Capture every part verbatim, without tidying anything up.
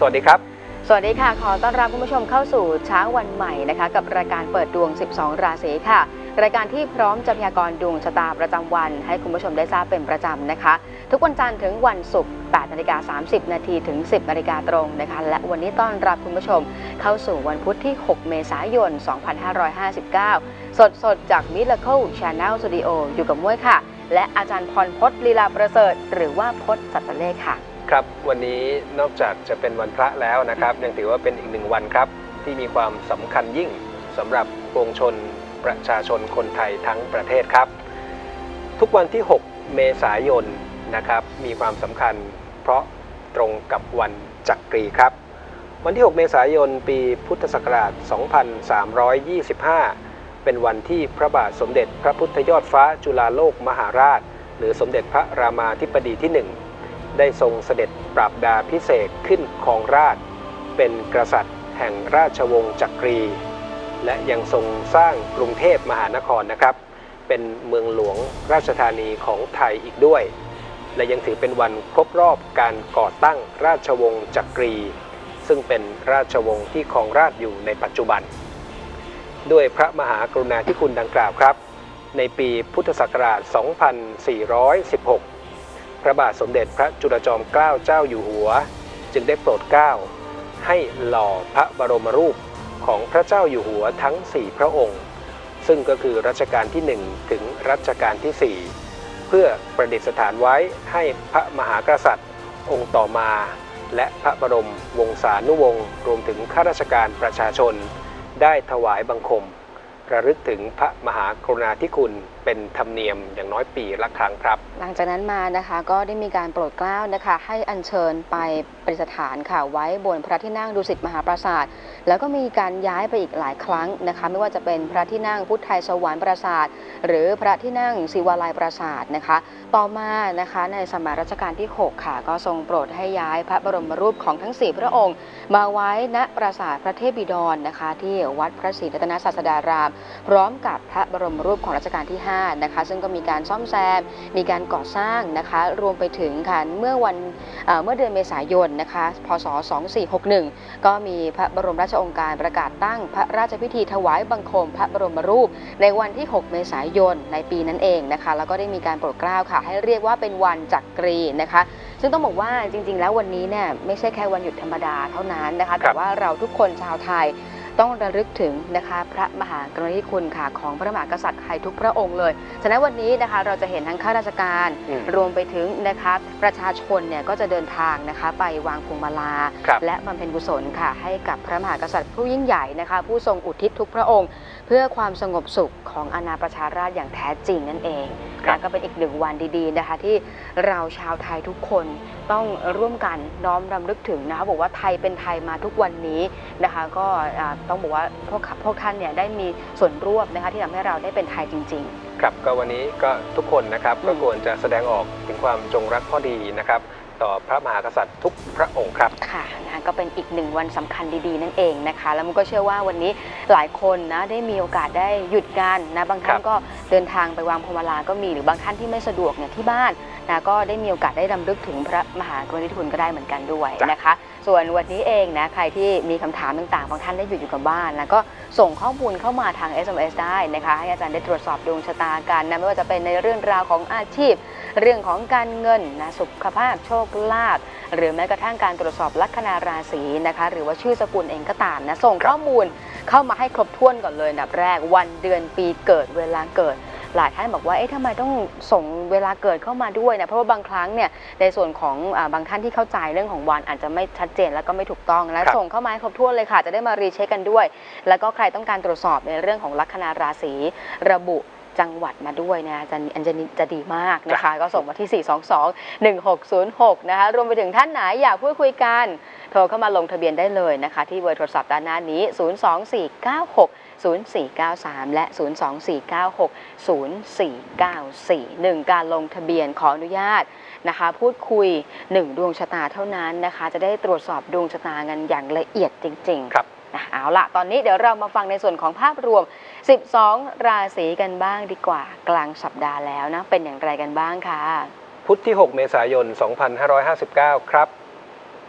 วัสดีครับสวัสดีค่ะขอต้อนรับคุณผู้ชมเข้าสู่เช้าวันใหม่นะคะกับรายการเปิดดวงสิบสองราศีค่ะรายการที่พร้อมจะพยากรณ์ดวงชะตาประจำวันให้คุณผู้ชมได้ทราบเป็นประจำนะคะทุกวันจันทร์ถึงวันศุกร์ แปดนาฬิกาสามสิบนาทีถึง สิบนาฬิกาตรงนะคะและวันนี้ต้อนรับคุณผู้ชมเข้าสู่วันพุธที่หกเมษายนสองพันห้าร้อยห้าสิบเก้าสดสดจาก Miracle Channel Studio อยู่กับม้วยค่ะและอาจารย์พรพจน์ลีลาประเสริฐหรือว่าพจน์สัตเลขค่ะครับวันนี้นอกจากจะเป็นวันพระแล้วนะครับยังถือว่าเป็นอีกหนึ่งวันครับที่มีความสำคัญยิ่งสำหรับปวงชนประชาชนคนไทยทั้งประเทศครับทุกวันที่หกเมษายนนะครับมีความสำคัญเพราะตรงกับวันจักรีครับวันที่หกเมษายนปีพุทธศักราชสองพันสามร้อยยี่สิบห้าเป็นวันที่พระบาทสมเด็จพระพุทธยอดฟ้าจุฬาโลกมหาราชหรือสมเด็จพระรามาธิบดีที่หนึ่งได้ทรงเสด็จปราบดาพิเศษขึ้นครองราชย์เป็นกษัตริย์แห่งราชวงศ์จักรีและยังทรงสร้างกรุงเทพมหานครนะครับเป็นเมืองหลวงราชธานีของไทยอีกด้วยและยังถือเป็นวันครบรอบการก่อตั้งราชวงศ์จักรีซึ่งเป็นราชวงศ์ที่ครองราชย์อยู่ในปัจจุบันด้วยพระมหากรุณาธิคุณดังกล่าวครับในปีพุทธศักราชสองพันสี่ร้อยสิบหกพระบาทสมเด็จพระจุลจอมเกล้าเจ้าอยู่หัวจึงได้โปรดเกล้าให้หล่อพระบรมรูปของพระเจ้าอยู่หัวทั้งสี่พระองค์ซึ่งก็คือรัชกาลที่หนึ่งถึงรัชกาลที่สี่เพื่อประดิษฐานไว้ให้พระมหากษัตริย์องค์ต่อมาและพระบรมวงศานุวงศ์รวมถึงข้าราชการประชาชนได้ถวายบังคมระลึกถึงพระมหากรุณาธิคุณเป็นธรรมเนียมอย่างน้อยปีละครั้งครับหลังจากนั้นมานะคะก็ได้มีการโปรดเกล้านะคะให้อัญเชิญไปประดิษฐานค่ะไว้บนพระที่นั่งดุสิตมหาปราสาทแล้วก็มีการย้ายไปอีกหลายครั้งนะคะไม่ว่าจะเป็นพระที่นั่งพุทธไทยสวรรค์ปราสาทหรือพระที่นั่งศิวาลัยปราสาทนะคะต่อมานะคะในสมัยรัชกาลที่หกค่ะก็ทรงโปรดให้ย้ายพระบรมรูปของทั้งสี่พระองค์มาไว้ณปราสาทพระเทพบิดรนะคะที่วัดพระศรีรัตนศาสดารามพร้อมกับพระบรมรูปของรัชกาลที่ห้านะคะซึ่งก็มีการซ่อมแซมมีการก่อสร้างนะคะรวมไปถึงค่ะเมื่อวันเมื่อเดือนเมษายนนะคะพศสองพันสี่ร้อยหกสิบเอ็ดก็มีพระบรมราชโองการประกาศตั้งพระราชพิธีถวายบังคมพระบรมรูปในวันที่หกเมษายนในปีนั้นเองนะคะแล้วก็ได้มีการโปรดเกล้าค่ะให้เรียกว่าเป็นวันจักรีนะคะซึ่งต้องบอกว่าจริงๆแล้ววันนี้เนี่ยไม่ใช่แค่วันหยุดธรรมดาเท่านั้นนะคะแต่ว่าเราทุกคนชาวไทยต้องระลึกถึงนะคะพระมหากรุณาธิคุณค่ะของพระมหากษัตริย์ไทยทุกพระองค์เลยฉะนั้นวันนี้นะคะเราจะเห็นทั้งข้าราชการรวมไปถึงนะคะประชาชนเนี่ยก็จะเดินทางนะคะไปวางพวงมาลาและบำเพ็ญกุศลค่ะให้กับพระมหากษัตริย์ผู้ยิ่งใหญ่นะคะผู้ทรงอุทิศทุกพระองค์เพื่อความสงบสุขของอาณาประชาราษฎร์อย่างแท้จริงนั่นเองและก็เป็นอีกหนึ่งวันดีๆนะคะที่เราชาวไทยทุกคนต้องร่วมกันน้อมรำลึกถึงนะคะบอกว่าไทยเป็นไทยมาทุกวันนี้นะคะก็ต้องบอกว่าพวกพวกท่านเนี่ยได้มีส่วนร่วมนะคะที่ทำให้เราได้เป็นไทยจริงๆครับก็วันนี้ก็ทุกคนนะครับก็ควรจะแสดงออกถึงความจงรักภักดีนะครับต่อพระมหากษัตริย์ทุกพระองค์ครับค่ะนะก็เป็นอีกหนึ่งวันสำคัญดีๆนั่นเองนะคะแล้วมันก็เชื่อว่าวันนี้หลายคนนะได้มีโอกาสได้หยุดงานนะบางท่านก็เดินทางไปวางพวงมาลาก็มีหรือบางท่านที่ไม่สะดวกเนี่ยที่บ้านนะก็ได้มีโอกาสได้รำลึกถึงพระมหากรุณาธิคุณก็ได้เหมือนกันด้วยนะคะส่วนวันนี้เองนะใครที่มีคำถามต่างๆบางท่านได้หยุดอยู่กับบ้านแล้วก็ส่งข้อมูลเข้ามาทาง เอส เอ็ม เอส ได้นะคะให้อาจารย์ได้ตรวจสอบดวงชะตากันนะไม่ว่าจะเป็นในเรื่องราวของอาชีพเรื่องของการเงินนะสุขภาพโชคลาภหรือแม้กระทั่งการตรวจสอบลัคนาราศีนะคะหรือว่าชื่อสกุลเองก็ตามนะส่งข้อมูลเข้ามาให้ครบถ้วนก่อนเลยอันดับแรกวันเดือนปีเกิดเวลาเกิดหลายท่านบอกว่าเอ๊ะทำไมต้องส่งเวลาเกิดเข้ามาด้วยนะเพราะว่าบางครั้งเนี่ยในส่วนของบางท่านที่เข้าใจเรื่องของวันอาจจะไม่ชัดเจนแล้วก็ไม่ถูกต้องแล้วส่งเข้ามาให้ครบถ้วนเลยค่ะจะได้มารีเช็คกันด้วยแล้วก็ใครต้องการตรวจสอบในเรื่องของลัคนาราศีระบุจังหวัดมาด้วยนะอาจารย์อันจะจะดีมากนะคะก็ส่งมาที่สี่ สอง สอง หนึ่ง หก ศูนย์ หกนะคะรวมไปถึงท่านไหนอยากพูดคุยกันโทรเข้ามาลงทะเบียนได้เลยนะคะที่เบอร์โทรศัพท์ด้านหน้านี้ศูนย์ สอง สี่ เก้า หก ศูนย์ สี่ เก้า สามและศูนย์ สอง สี่ เก้า หก ศูนย์ สี่ เก้า สี่ หนึ่งการลงทะเบียนขออนุญาตนะคะพูดคุยหนึ่งดวงชะตาเท่านั้นนะคะจะได้ตรวจสอบดวงชะตากันอย่างละเอียดจริงๆครับเอาล่ะตอนนี้เดี๋ยวเรามาฟังในส่วนของภาพรวมสิบสองราศีกันบ้างดีกว่ากลางสัปดาห์แล้วนะเป็นอย่างไรกันบ้างคะพุธที่หกเมษายนสองพันห้าร้อยห้าสิบเก้าครับ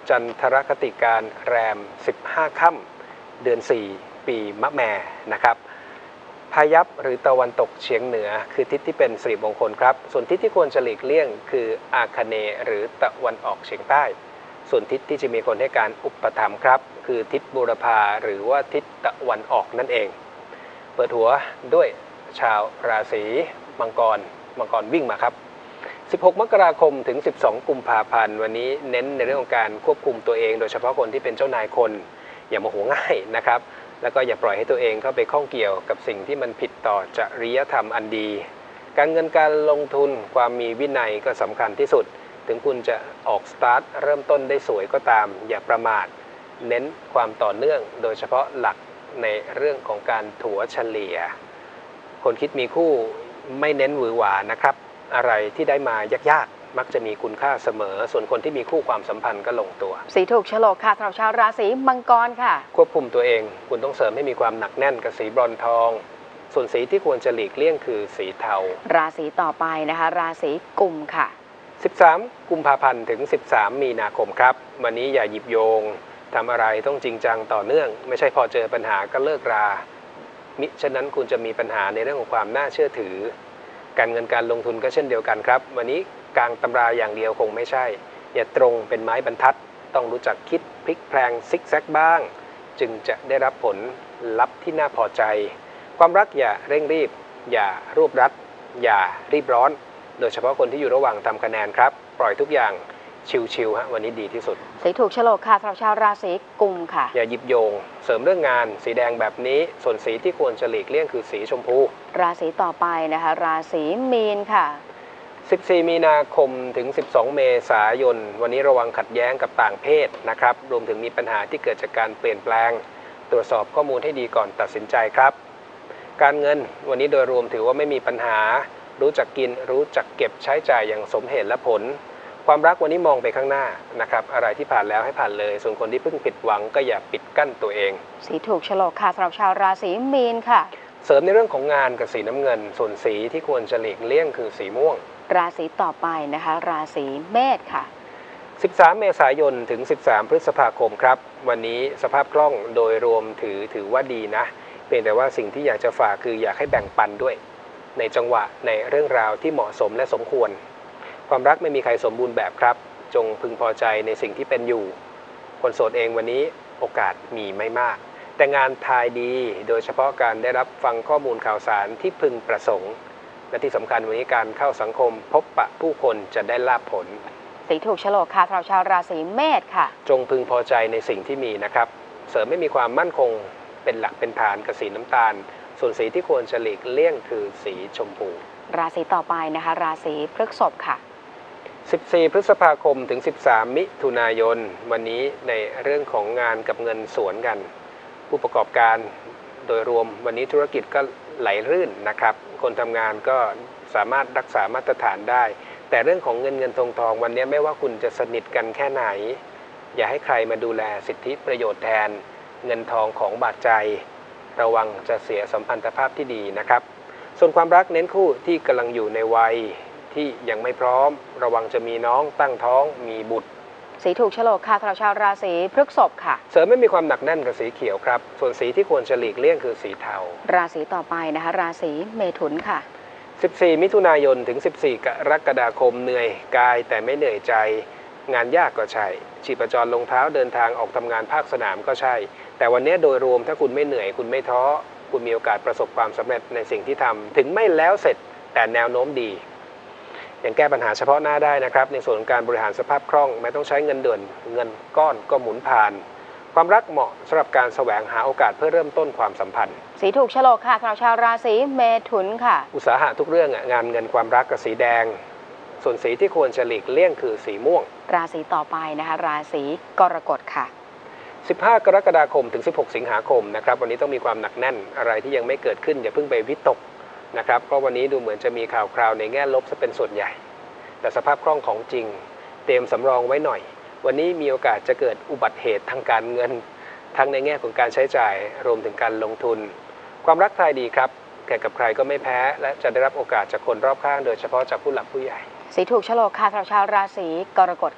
จันทรคติการแรมสิบห้าค่ำเดือนสี่ปีมะแม่นะครับพายัพหรือตะวันตกเฉียงเหนือคือทิศที่เป็นสิริมงคลครับส่วนทิศที่ควรจะหลีกเลี่ยงคืออาคเนย์หรือตะวันออกเฉียงใต้ส่วนทิศที่จะมีคนให้การอุปถัมภ์ครับคือทิศบูรพาหรือว่าทิศตะวันออกนั่นเองเปิดหัวด้วยชาวราศีมังกรมังกรวิ่งมาครับสิบหกมกราคมถึงสิบสองกุมภาพันธ์วันนี้เน้นในเรื่องของการควบคุมตัวเองโดยเฉพาะคนที่เป็นเจ้านายคนอย่าโมโหง่ายนะครับแล้วก็อย่าปล่อยให้ตัวเองเข้าไปข้องเกี่ยวกับสิ่งที่มันผิดต่อจริยธรรมอันดีการเงินการลงทุนความมีวินัยก็สำคัญที่สุดถึงคุณจะออกสตาร์ทเริ่มต้นได้สวยก็ตามอย่าประมาทเน้นความต่อเนื่องโดยเฉพาะหลักในเรื่องของการถัวเฉลี่ยคนคิดมีคู่ไม่เน้นหวือหวานะครับอะไรที่ได้มายากๆมักจะมีคุณค่าเสมอส่วนคนที่มีคู่ความสัมพันธ์ก็ลงตัวสีถูกโฉลกค่ะสำหรับชาวราศีมังกรค่ะควบคุมตัวเองคุณต้องเสริมให้มีความหนักแน่นกับสีบรอนซ์ทองส่วนสีที่ควรจะหลีกเลี่ยงคือสีเทาราศีต่อไปนะคะราศีกุมค่ะสิบสามกุมภาพันธ์ถึงสิบสามมีนาคมครับวันนี้อย่าหยิบโยงทำอะไรต้องจริงจังต่อเนื่องไม่ใช่พอเจอปัญหาก็เลิกรามิฉะนั้นคุณจะมีปัญหาในเรื่องของความน่าเชื่อถือการเงินการลงทุนก็เช่นเดียวกันครับวันนี้กลางตำราอย่างเดียวคงไม่ใช่อย่าตรงเป็นไม้บรรทัดต้องรู้จักคิดพลิกแพลงซิกแซกบ้างจึงจะได้รับผลลัพธ์ที่น่าพอใจความรักอย่าเร่งรีบอย่ารวบรัดอย่ารีบร้อนโดยเฉพาะคนที่อยู่ระหว่างทำคะแนนครับปล่อยทุกอย่างชิวๆฮะวันนี้ดีที่สุดสีถูกโฉลกค่ะสำหรับชาวราศีกุมค่ะอย่าหยิบโยงเสริมเรื่องงานสีแดงแบบนี้ส่วนสีที่ควรจะหลีกเลี่ยงคือสีชมพูราศีต่อไปนะคะราศีมีนค่ะสิบสี่มีนาคมถึงสิบสองเมษายนวันนี้ระวังขัดแย้งกับต่างเพศนะครับรวมถึงมีปัญหาที่เกิดจากการเปลี่ยนแปลงตรวจสอบข้อมูลให้ดีก่อนตัดสินใจครับการเงินวันนี้โดยรวมถือว่าไม่มีปัญหารู้จักกินรู้จักเก็บใช้จ่ายอย่างสมเหตุและผลความรักวันนี้มองไปข้างหน้านะครับอะไรที่ผ่านแล้วให้ผ่านเลยส่วนคนที่เพิ่งผิดหวังก็อย่าปิดกั้นตัวเองสีถูกโฉลกค่ะสำหรับชาวราศีมีนค่ะเสริมในเรื่องของงานกับสีน้ำเงินส่วนสีที่ควรจะหลีกเลี่ยงคือสีม่วงราศีต่อไปนะคะราศีเมษค่ะสิบสามเมษายนถึงสิบสามพฤษภาคมครับวันนี้สภาพคล่องโดยรวมถือถือว่าดีนะเพียงแต่ว่าสิ่งที่อยากจะฝากคืออยากให้แบ่งปันด้วยในจังหวะในเรื่องราวที่เหมาะสมและสมควรความรักไม่มีใครสมบูรณ์แบบครับจงพึงพอใจในสิ่งที่เป็นอยู่คนโสดเองวันนี้โอกาสมีไม่มากแต่งานทายดีโดยเฉพาะการได้รับฟังข้อมูลข่าวสารที่พึงประสงค์และที่สำคัญวันนี้การเข้าสังคมพบปะผู้คนจะได้ลาภผลสีถูกโฉลกค่ะสำหรับชาวราศีเมษค่ะจงพึงพอใจในสิ่งที่มีนะครับเสริมไม่มีความมั่นคงเป็นหลักเป็นฐานกับสีน้ำตาลส่วนสีที่ควรจะหลีกเลี่ยงคือสีชมพูราศีต่อไปนะคะราศีพฤษภค่ะสิบสี่พฤษภาคมถึงสิบสามมิถุนายนวันนี้ในเรื่องของงานกับเงินสวนกันผู้ประกอบการโดยรวมวันนี้ธุรกิจก็ไหลรื่นนะครับคนทำงานก็สามารถรักษามาตรฐานได้แต่เรื่องของเงินเงินทองทองวันนี้ไม่ว่าคุณจะสนิทกันแค่ไหนอย่าให้ใครมาดูแลสิทธิประโยชน์แทนเงินทองของบาดใจระวังจะเสียสัมพันธภาพที่ดีนะครับส่วนความรักเน้นคู่ที่กำลังอยู่ในวัยที่ยังไม่พร้อมระวังจะมีน้องตั้งท้องมีบุตรสีถูกโฉลกค่ะสำหรับชาวราศีพฤษภค่ะเสริมไม่มีความหนักแน่นกับสีเขียวครับส่วนสีที่ควรจะหลีกเลี่ยงคือสีเทาราศีต่อไปนะคะราศีเมถุนค่ะสิบสี่มิถุนายนถึงสิบสี่กรกฎาคมเหนื่อยกายแต่ไม่เหนื่อยใจงานยากก็ใช่ชีพจรลงเท้าเดินทางออกทำงานภาคสนามก็ใช่แต่วันนี้โดยรวมถ้าคุณไม่เหนื่อยคุณไม่ท้อคุณมีโอกาสประสบความสำเร็จในสิ่งที่ทำถึงไม่แล้วเสร็จแต่แนวโน้มดียังแก้ปัญหาเฉพาะหน้าได้นะครับในส่วนของการบริหารสภาพคล่องไม่ต้องใช้เงินเดือนเงินก้อนก็หมุนผ่านความรักเหมาะสำหรับการแสวงหาโอกาสเพื่อเริ่มต้นความสัมพันธ์สีถูกโฉลกค่ะสำหรับชาวราศีเมถุนค่ะอุตสาหะทุกเรื่องงานเงินความรักกับสีแดงส่วนสีที่ควรจะหลีกเลี่ยงคือสีม่วงราศีต่อไปนะคะราศีกรกฎค่ะสิบห้ากรกฎาคมถึงสิบหกสิงหาคมนะครับวันนี้ต้องมีความหนักแน่นอะไรที่ยังไม่เกิดขึ้นอย่าเพิ่งไปวิตกนะครับเพราะวันนี้ดูเหมือนจะมีข่าวคราวในแง่ลบซะเป็นส่วนใหญ่แต่สภาพคล่องของจริงเตรียมสำรองไว้หน่อยวันนี้มีโอกาสจะเกิดอุบัติเหตุทางการเงินทั้งในแง่ของการใช้จ่ายรวมถึงการลงทุนความรักทายดีครับแก่กับใครก็ไม่แพ้และจะได้รับโอกาสจากคนรอบข้างโดยเฉพาะจากผู้หลักผู้ใหญ่สีถูกโฉลกค่ะสำหรับชาวราศีกรกฎค่ะ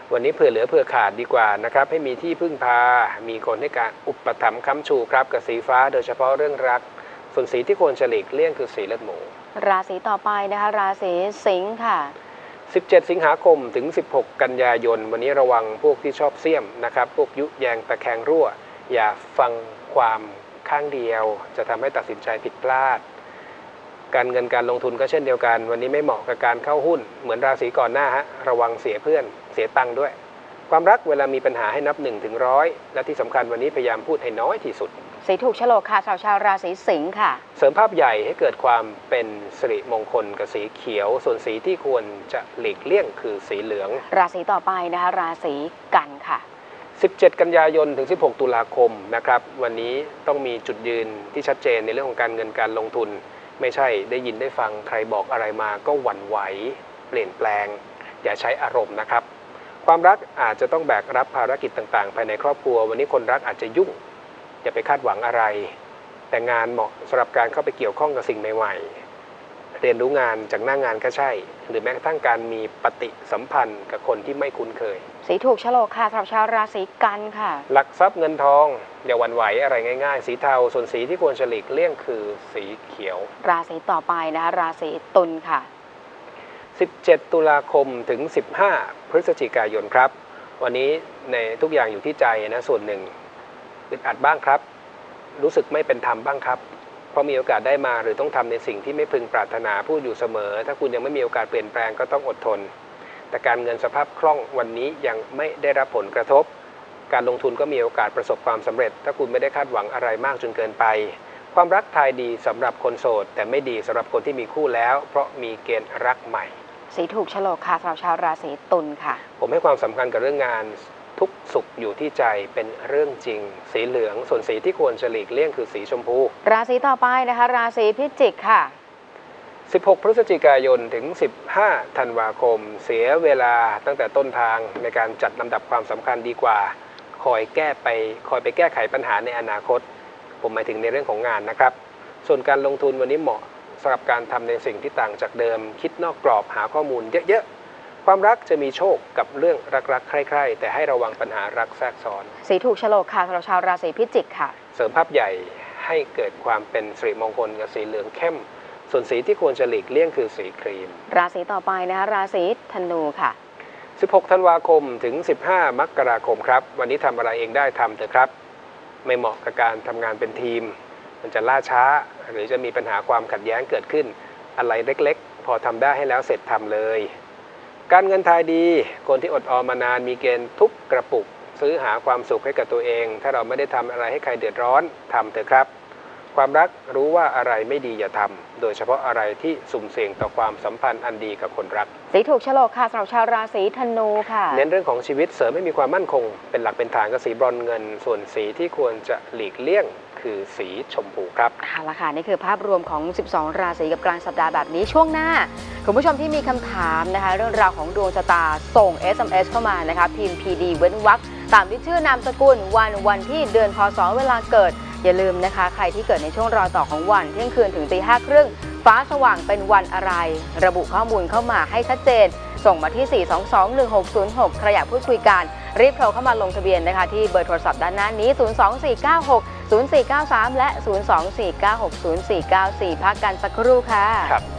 วันนี้เผื่อเหลือเผื่อขาดดีกว่านะครับให้มีที่พึ่งพามีคนให้การอุปถัมภ์ค้ำชูครับกับสีฟ้าโดยเฉพาะเรื่องรักส่วนสีที่ควรฉลีกเลี่ยงคือสีเลือดหมูราศีต่อไปนะคะราศีสิงค์ค่ะสิบเจ็ดสิงหาคมถึงสิบหกกันยายนวันนี้ระวังพวกที่ชอบเสี่ยมนะครับพวกยุแยงตะแคงรั่วอย่าฟังความข้างเดียวจะทำให้ตัดสินใจผิดพลาดการเงินการลงทุนก็เช่นเดียวกันวันนี้ไม่เหมาะกับการเข้าหุ้นเหมือนราศีก่อนหน้าฮะระวังเสียเพื่อนเสียตังค์ด้วยความรักเวลามีปัญหาให้นับหนึ่งถึงร้อยและที่สำคัญวันนี้พยายามพูดให้น้อยที่สุดสีถูกโฉลกค่ะชาวชาวราศีสิงค์ค่ะเสริมภาพใหญ่ให้เกิดความเป็นสิริมงคลกับสีเขียวส่วนสีที่ควรจะหลีกเลี่ยงคือสีเหลืองราศีต่อไปนะคะราศีกันค่ะสิบเจ็ดกันยายนถึงสิบหกตุลาคมนะครับวันนี้ต้องมีจุดยืนที่ชัดเจนในเรื่องของการเงินการลงทุนไม่ใช่ได้ยินได้ฟังใครบอกอะไรมาก็หวั่นไหวเปลี่ยนแปลงอย่าใช้อารมณ์นะครับความรักอาจจะต้องแบกรับภารกิจต่างๆภายในครอบครัววันนี้คนรักอาจจะยุ่งอย่าไปคาดหวังอะไรแต่งานเหมาะสำหรับการเข้าไปเกี่ยวข้องกับสิ่งใหม่ๆเรียนรู้งานจากหน้างานก็ใช่หรือแม้กระทั่งการมีปฏิสัมพันธ์กับคนที่ไม่คุ้นเคยสีถูกโฉลกค่ะสำหรับชาวราศีกันค่ะหลักทรัพย์เงินทองอย่าหวั่นไหวอะไรง่ายๆสีเทาส่วนสีที่ควรฉลีกเลี่ยงคือสีเขียวราศีต่อไปนะคะราศีตุลค่ะสิบเจ็ดตุลาคมถึงสิบห้าพฤศจิกายนครับวันนี้ในทุกอย่างอยู่ที่ใจนะส่วนหนึ่งอึดอัดบ้างครับรู้สึกไม่เป็นธรรมบ้างครับเพราะมีโอกาสได้มาหรือต้องทำในสิ่งที่ไม่พึงปรารถนาพูดอยู่เสมอถ้าคุณยังไม่มีโอกาสเปลี่ยนแปลงก็ต้องอดทนแต่การเงินสภาพคล่องวันนี้ยังไม่ได้รับผลกระทบการลงทุนก็มีโอกาสประสบความสำเร็จถ้าคุณไม่ได้คาดหวังอะไรมากจนเกินไปความรักทายดีสำหรับคนโสดแต่ไม่ดีสำหรับคนที่มีคู่แล้วเพราะมีเกณฑ์รักใหม่สีถูกโฉลกค่ะสำหรับชาวราศีตุลค่ะผมให้ความสำคัญกับเรื่องงานทุกสุขอยู่ที่ใจเป็นเรื่องจริงสีเหลืองส่วนสีที่ควรฉลีกเลี่ยงคือสีชมพูราศีต่อไปนะคะราศีพิจิกค่ะสิบหกพฤศจิกายนถึงสิบห้าธันวาคมเสียเวลาตั้งแต่ต้นทางในการจัดลำดับความสำคัญดีกว่าคอยแก้ไปคอยไปแก้ไขปัญหาในอนาคตผมหมายถึงในเรื่องของงานนะครับส่วนการลงทุนวันนี้เหมาะสำหรับการทำในสิ่งที่ต่างจากเดิมคิดนอกกรอบหาข้อมูลเยอะๆความรักจะมีโชคกับเรื่องรักๆใคร่ๆแต่ให้ระวังปัญหารักแทรกซ้อนสีถูกโฉลกค่ะสำหรับชาวราศีพิจิกค่ะเสริมภาพใหญ่ให้เกิดความเป็นสิริมงคลกับสีเหลืองเข้มส่วนสีที่ควรจะหลีกเลี่ยงคือสีครีมราศีต่อไปนะคะราศีธนูค่ะสิบหกธันวาคมถึงสิบห้ามกราคมครับวันนี้ทำอะไรเองได้ทำเถอะครับไม่เหมาะกับการทำงานเป็นทีมมันจะล่าช้าหรือจะมีปัญหาความขัดแย้งเกิดขึ้นอะไรเล็กๆพอทำได้ให้แล้วเสร็จทำเลยการเงินทายดีคนที่อดออมมานานมีเกณฑ์ทุบกระปุกซื้อหาความสุขให้กับตัวเองถ้าเราไม่ได้ทำอะไรให้ใครเดือดร้อนทำเถอะครับความรักรู้ว่าอะไรไม่ดีอย่าทำโดยเฉพาะอะไรที่สุ่มเสี่ยงต่อความสัมพันธ์อันดีกับคนรักสีถูกโฉลกค่ะสำหรับชาวราศีธนูค่ะเน้นเรื่องของชีวิตเสริมให้มีความมั่นคงเป็นหลักเป็นฐานกับสีบรอนซ์เงินส่วนสีที่ควรจะหลีกเลี่ยงคือสีชมพูครับค่ะละค่ะนี่คือภาพรวมของสิบสองราศีกับกลางสัปดาห์แบบนี้ช่วงหน้าคุณผู้ชมที่มีคำถามนะคะเรื่องราวของดวงชะตาส่ง เอส เอ็ม เอส เข้ามานะคะพิมพ์ พี ดี เว้นวรรคตามที่ชื่อนามสกุลวันวันที่เดือนพศเวลาเกิดอย่าลืมนะคะใครที่เกิดในช่วงรอยต่อของวันเที่ยงคืนถึงตีห้าครึ่งฟ้าสว่างเป็นวันอะไรระบุข้อมูลเข้ามาให้ชัดเจนส่งมาที่ สี่ สอง สอง หนึ่ง หก ศูนย์ หก ใครอยากพูดคุยกันรีบโทรเข้ามาลงทะเบียนนะคะที่เบอร์โทรศัพท์ด้านหน้านี้ ศูนย์ สอง สี่ เก้า หก ศูนย์ สี่ เก้า สาม และ ศูนย์ สอง สี่ เก้า หก ศูนย์ สี่ เก้า สี่ พักกันสักครู่ค่ะ